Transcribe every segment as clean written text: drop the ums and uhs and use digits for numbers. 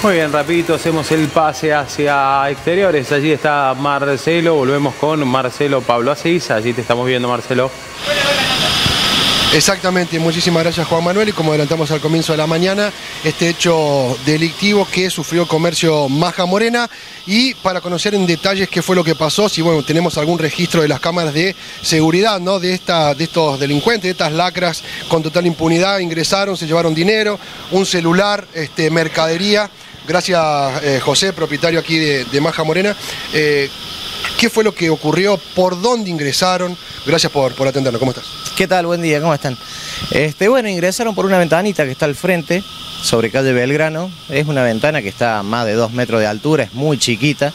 Muy bien, rapidito hacemos el pase hacia exteriores. Allí está Marcelo, volvemos con Marcelo Pablo Asís. Allí te estamos viendo, Marcelo. Exactamente, muchísimas gracias Juan Manuel, y como adelantamos al comienzo de la mañana, este hecho delictivo que sufrió Comercio Maja Morena, y para conocer en detalles qué fue lo que pasó, si bueno, tenemos algún registro de las cámaras de seguridad, ¿no? de estos delincuentes, de estas lacras con total impunidad, ingresaron, se llevaron dinero, un celular, mercadería. Gracias José, propietario aquí de Maja Morena. ¿Qué fue lo que ocurrió? ¿Por dónde ingresaron? Gracias por atendernos. ¿Cómo estás? ¿Qué tal? Buen día, ¿cómo están? Bueno, ingresaron por una ventanita que está al frente, sobre calle Belgrano. Es una ventana que está a más de 2 metros de altura, es muy chiquita.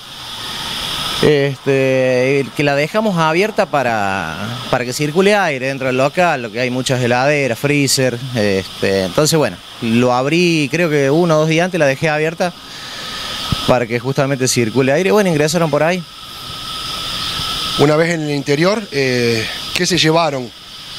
Que la dejamos abierta para que circule aire dentro del local, lo que hay muchas heladeras, freezer. Entonces, bueno, lo abrí, creo que 1 o 2 días antes la dejé abierta para que justamente circule aire. Bueno, ingresaron por ahí. Una vez en el interior, ¿qué se llevaron?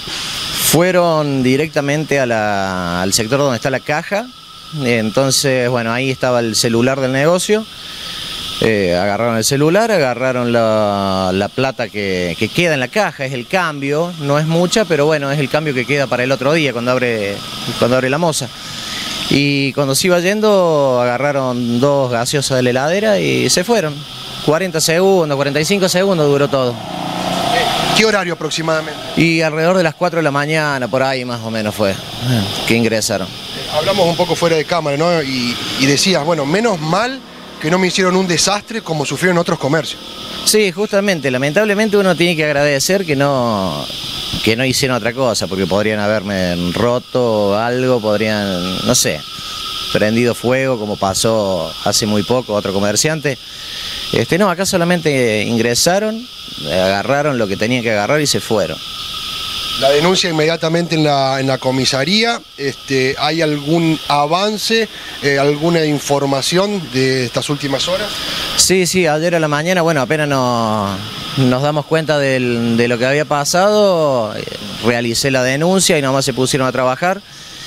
Fueron directamente al sector donde está la caja. Entonces, bueno, ahí estaba el celular del negocio. Agarraron el celular, agarraron la plata que queda en la caja, es el cambio, no es mucha, pero bueno, es el cambio que queda para el otro día cuando abre la moza. Y cuando se iba yendo, agarraron 2 gaseosas de la heladera y se fueron. 40 segundos, 45 segundos duró todo. ¿Qué horario aproximadamente? Y alrededor de las 4 de la mañana, por ahí más o menos fue que ingresaron. Hablamos un poco fuera de cámara, ¿no? Y decías, bueno, menos mal que no me hicieron un desastre como sufrieron otros comercios. Sí, justamente, lamentablemente uno tiene que agradecer que no hicieron otra cosa, porque podrían haberme roto algo, podrían, no sé, prendido fuego como pasó hace muy poco otro comerciante. No, acá solamente ingresaron, agarraron lo que tenían que agarrar y se fueron. La denuncia inmediatamente en la comisaría. ¿Hay algún avance, alguna información de estas últimas horas? Sí, ayer a la mañana, bueno, apenas nos damos cuenta de lo que había pasado, realicé la denuncia y nomás se pusieron a trabajar.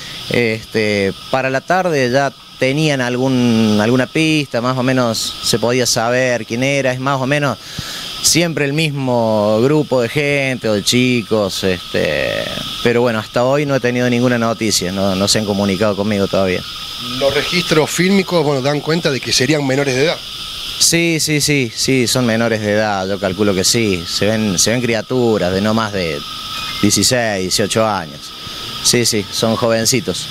Para la tarde ya tenían alguna pista, más o menos se podía saber quién era, es más o menos siempre el mismo grupo de gente o de chicos, pero bueno, hasta hoy no he tenido ninguna noticia, no se han comunicado conmigo todavía. Los registros fílmicos, bueno, dan cuenta de que serían menores de edad. Sí, son menores de edad, yo calculo que sí, se ven criaturas de no más de 16, 18 años. Sí, son jovencitos.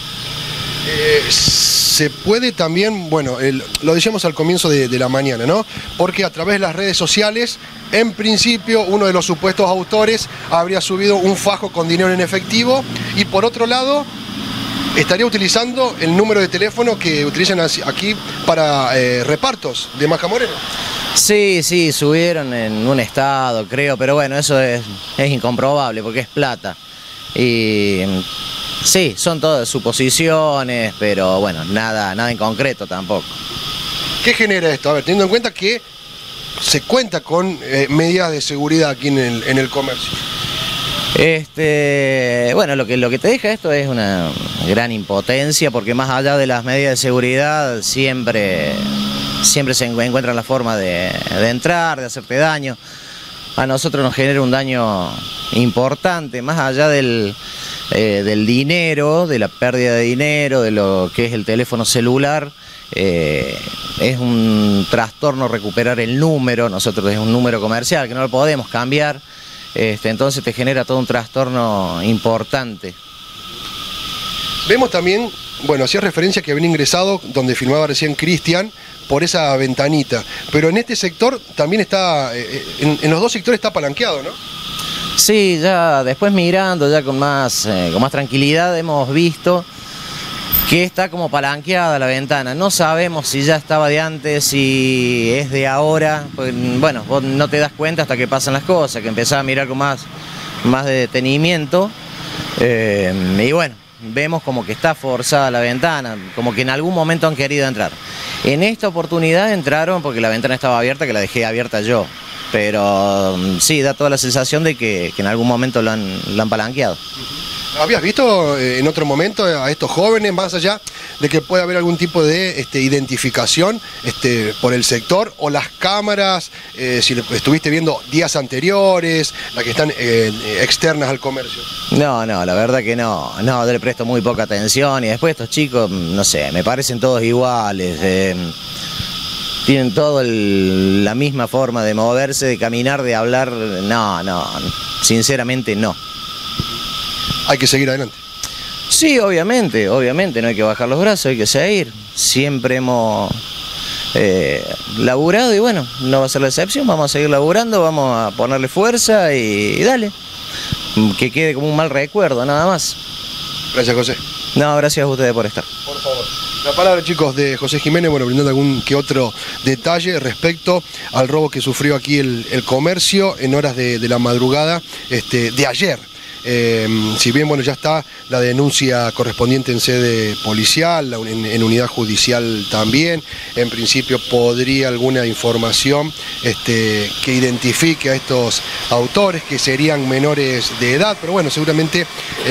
Se puede también, bueno, lo decíamos al comienzo de la mañana, ¿no? Porque a través de las redes sociales, en principio, uno de los supuestos autores habría subido un fajo con dinero en efectivo y por otro lado, estaría utilizando el número de teléfono que utilizan aquí para repartos de Maja Morena. Sí, subieron en un estado, creo, pero bueno, eso es incomprobable porque es plata. Y sí, son todas suposiciones, pero bueno, nada en concreto tampoco. ¿Qué genera esto? A ver, teniendo en cuenta que se cuenta con medidas de seguridad aquí en el comercio. Bueno, lo que te deja esto es una gran impotencia, porque más allá de las medidas de seguridad siempre se encuentra la forma de entrar, de hacerte daño. A nosotros nos genera un daño importante, más allá del dinero, de la pérdida de dinero, de lo que es el teléfono celular. Es un trastorno recuperar el número, nosotros es un número comercial que no lo podemos cambiar, entonces te genera todo un trastorno importante. Vemos también, bueno, hacía referencia que habían ingresado donde filmaba recién Cristian, por esa ventanita, pero en este sector también está, en los dos sectores está palanqueado, ¿no? Sí, ya después mirando, ya con más tranquilidad hemos visto que está como palanqueada la ventana. No sabemos si ya estaba de antes, si es de ahora, pues, bueno, vos no te das cuenta hasta que pasan las cosas, que empezás a mirar con más de detenimiento, y bueno, vemos como que está forzada la ventana, como que en algún momento han querido entrar. En esta oportunidad entraron porque la ventana estaba abierta, que la dejé abierta yo. Pero sí, da toda la sensación de que en algún momento lo han palanqueado. ¿Habías visto en otro momento a estos jóvenes, más allá de que pueda haber algún tipo de identificación por el sector o las cámaras, si lo estuviste viendo días anteriores, las que están externas al comercio? No, la verdad que no, yo le presto muy poca atención y después estos chicos, no sé, me parecen todos iguales, tienen todos la misma forma de moverse, de caminar, de hablar, no, sinceramente no. Hay que seguir adelante. Sí, obviamente, no hay que bajar los brazos, hay que seguir. Siempre hemos laburado y bueno, no va a ser la excepción, vamos a seguir laburando, vamos a ponerle fuerza y dale. Que quede como un mal recuerdo, nada más. Gracias, José. No, gracias a ustedes por estar. Por favor. La palabra, chicos, de José Jiménez, bueno, brindando algún que otro detalle respecto al robo que sufrió aquí el comercio en horas de la madrugada de ayer. Si bien bueno, ya está la denuncia correspondiente en sede policial, en unidad judicial también, en principio podría alguna información que identifique a estos autores que serían menores de edad, pero bueno, seguramente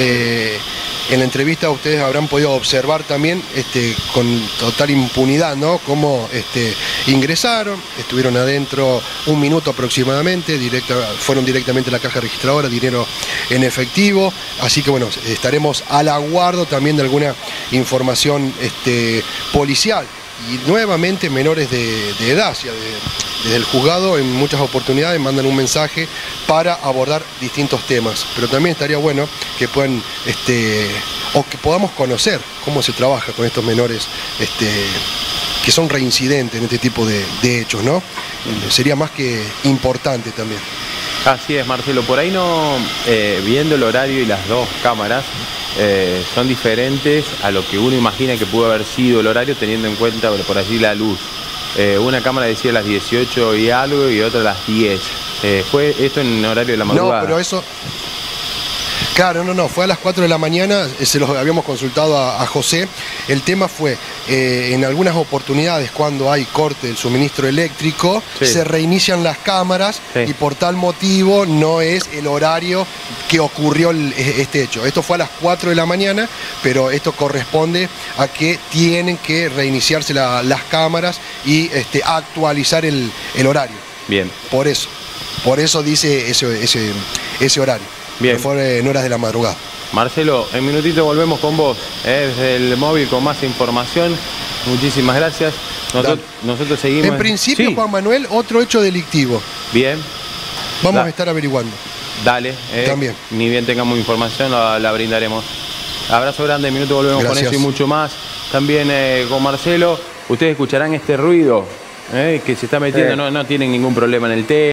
en la entrevista ustedes habrán podido observar también con total impunidad, ¿no? Cómo ingresaron, estuvieron adentro un minuto aproximadamente, fueron directamente a la caja registradora, dinero en efectivo, así que bueno, estaremos al aguardo también de alguna información policial. Y nuevamente menores de edad, desde el juzgado en muchas oportunidades mandan un mensaje para abordar distintos temas, pero también estaría bueno que puedan, o que podamos conocer cómo se trabaja con estos menores que son reincidentes en este tipo de hechos, ¿no? Sería más que importante también. Así es, Marcelo, por ahí no, viendo el horario y las dos cámaras, son diferentes a lo que uno imagina que pudo haber sido el horario, teniendo en cuenta, por allí, la luz. Una cámara decía a las 18 y algo y otra a las 10. ¿Fue esto en horario de la madrugada? No, pero eso... Claro, no, fue a las 4 de la mañana, se los habíamos consultado a José. El tema fue, en algunas oportunidades cuando hay corte del suministro eléctrico, sí, se reinician las cámaras, sí, y por tal motivo no es el horario que ocurrió este hecho. Esto fue a las 4 de la mañana, pero esto corresponde a que tienen que reiniciarse las cámaras y actualizar el horario. Bien. Por eso dice ese horario. Bien. Que fue en horas de la madrugada. Marcelo, en minutito volvemos con vos, desde el móvil con más información. Muchísimas gracias. Nosotros seguimos. En principio, sí, Juan Manuel, otro hecho delictivo. Bien. Vamos a estar averiguando. Dale. También. Ni bien tengamos información, la brindaremos. Abrazo grande, en minuto volvemos. Gracias. Con eso y mucho más. También con Marcelo. Ustedes escucharán este ruido que se está metiendo, no tienen ningún problema en el tema.